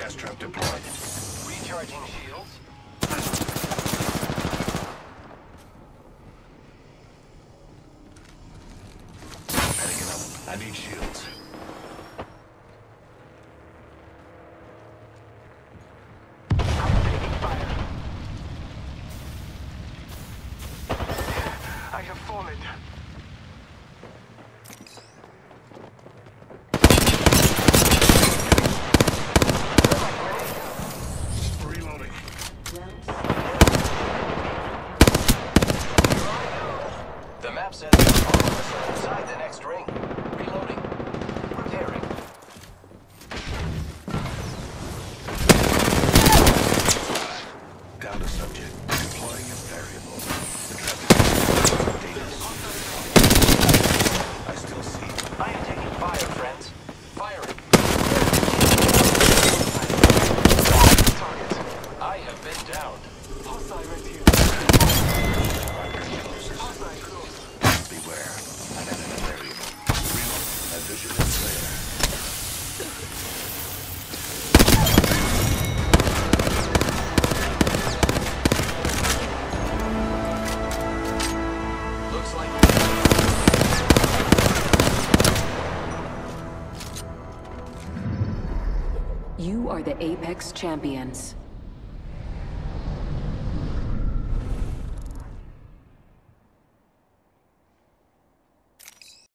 Gas trap deployed. Recharging shields. Heading up. I need shields. I'm taking fire. I have fallen. Reloading. The map says all of us are inside the next ring. Reloading. Repairing. Down to subject. Deploying as variable. The traffic is dangerous. I still see. I am taking fire, friends. Firing. Target. I have been downed. Hostile right here. Hostile close. Beware. An enemy variable. Reload. My vision is clear. Looks like You are the Apex Champions.